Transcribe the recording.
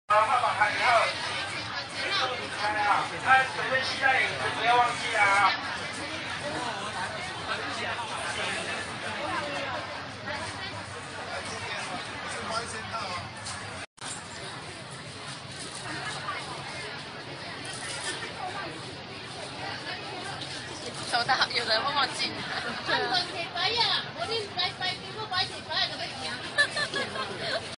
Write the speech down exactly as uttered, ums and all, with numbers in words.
好，号码牌以后，开啊！哎，准备期待饮食不要忘记啊！ 收到，有人会忘记。 啊，问题摆啊，无你来摆，如果摆题摆就要行。